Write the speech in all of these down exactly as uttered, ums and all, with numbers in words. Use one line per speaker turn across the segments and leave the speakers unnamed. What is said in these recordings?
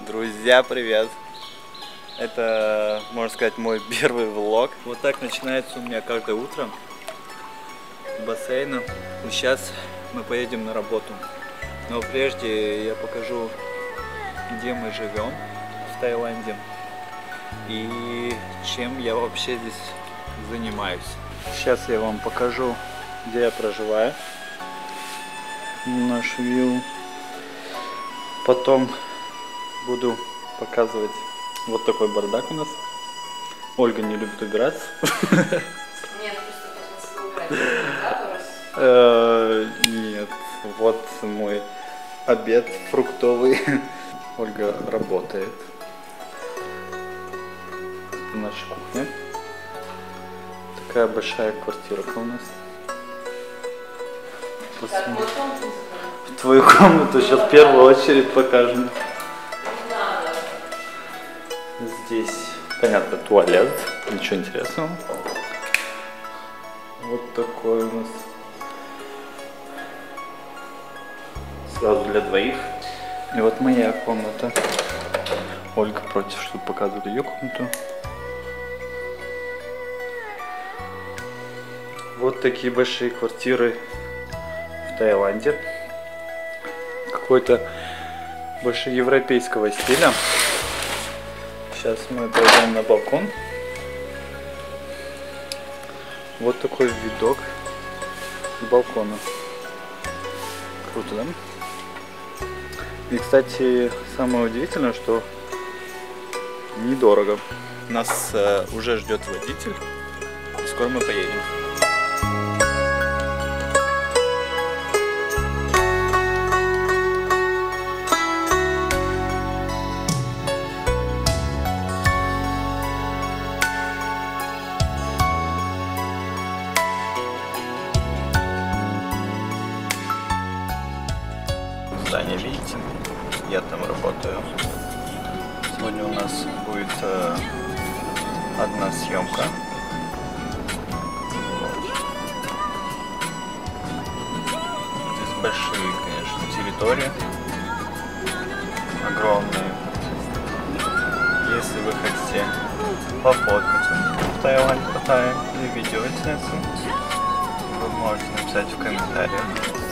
Друзья, привет! Это, можно сказать, мой первый влог. Вот так начинается у меня каждое утро в бассейне. И сейчас мы поедем на работу. Но прежде я покажу, где мы живем в Таиланде и чем я вообще здесь занимаюсь. Сейчас я вам покажу, где я проживаю. Наш вилл. Потом буду показывать вот такой бардак у нас. Ольга не любит убираться.
Нет, просто убрать.
Нет, вот мой обед фруктовый. Ольга работает. Это наша кухня. Такая большая квартирка у нас. Твою комнату сейчас в первую очередь покажем. Здесь, понятно, туалет, ничего интересного. Вот такой у нас. Сразу для двоих. И вот моя комната. Ольга против, чтобы показывали ее комнату. Вот такие большие квартиры в Таиланде. Какой-то больше европейского стиля. Сейчас мы пойдем на балкон. Вот такой видок с балкона. Круто, да? И, кстати, самое удивительное, что недорого. Нас э, уже ждет водитель. И скоро мы поедем. Здание, видите? Я там работаю. Сегодня у нас будет э, одна съемка. Здесь большие, конечно, территории. Огромные. Если вы хотите пофоткаться в Таиланде, Паттайе или видео сняться, вы можете написать в комментариях.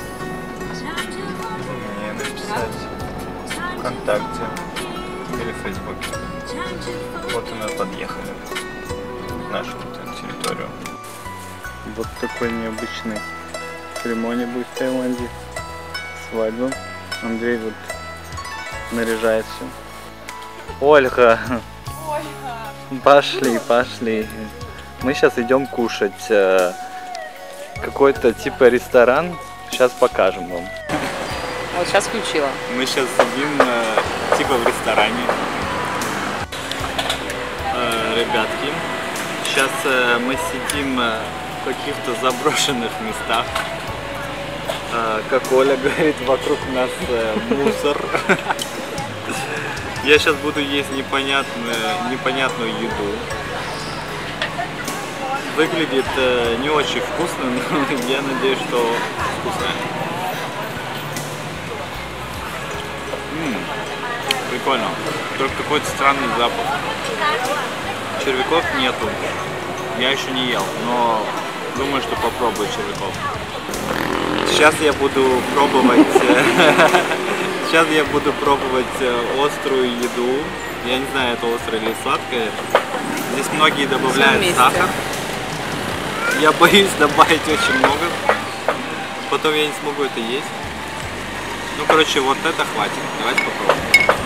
Написать ВКонтакте или в Фейсбуке. Вот и мы подъехали в нашу территорию. Вот такой необычный церемония будет в Таиланде. Свадьба. Андрей вот наряжает все. Ольга! Ольга! Пошли, пошли. Мы сейчас идем кушать. Какой-то типа ресторан. Сейчас покажем вам.
Вот сейчас включила.
Мы сейчас сидим э, типа в ресторане. Э, ребятки, сейчас э, мы сидим э, в каких-то заброшенных местах. Э, как Оля говорит, вокруг нас э, мусор. Я сейчас буду есть непонятную, непонятную еду. Выглядит э, не очень вкусно, но я надеюсь, что вкусно. Прикольно. Только какой-то странный запах. Червяков нету. Я еще не ел, но думаю, что попробую червяков. Сейчас я буду пробовать. Сейчас я буду пробовать острую еду. Я не знаю, это острое или сладкое. Здесь многие добавляют сахар. Я боюсь добавить очень много. Потом я не смогу это есть. Ну, короче, вот это хватит. Давайте попробуем.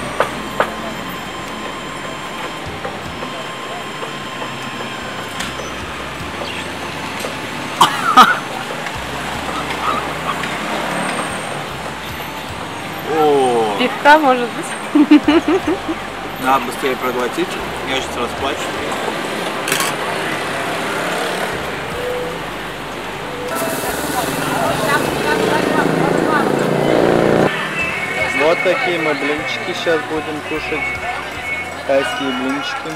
О,
пивка, может быть?
надо быстрее проглотить. Я сейчас расплачусь. Вот такие мы блинчики сейчас будем кушать. Тайские блинчики.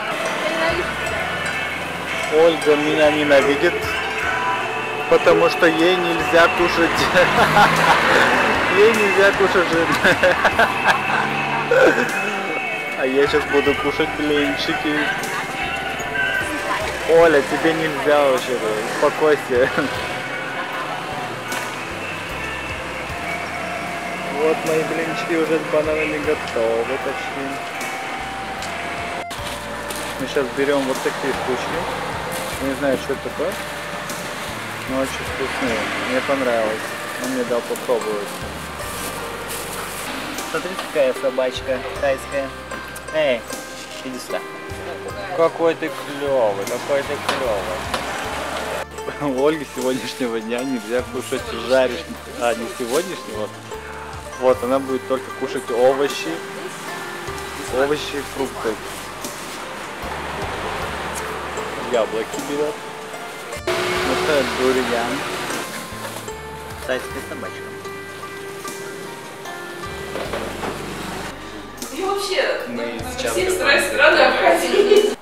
Ольга меня ненавидит, потому что ей нельзя кушать. Ей нельзя кушать жирное. А я сейчас буду кушать блинчики. Оля, тебе нельзя вообще, успокойся. Вот мои блинчики уже с бананами готовы почти. Мы сейчас берем вот такие штучки. Не знаю, что это такое, но очень вкусные. Мне понравилось. Он мне дал попробовать. Смотри, какая собачка тайская. Эй, иди сюда. Какой ты клевый, какой ты клевый. У Ольги сегодняшнего дня нельзя кушать жареных. А, не сегодняшнего. Вот, она будет только кушать овощи. Овощи и фрукты. Яблоки берет. Это дуриан. Тайская собачка.
И вообще,
Мы сейчас
всех стараюсь страны обходить.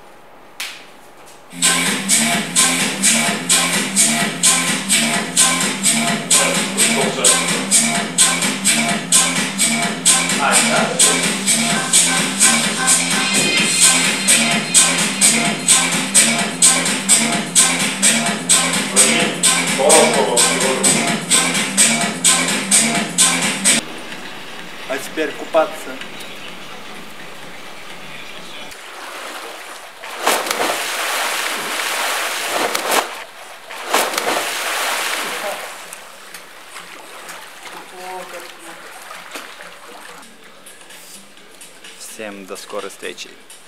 А теперь купаться. Всем до скорой встречи.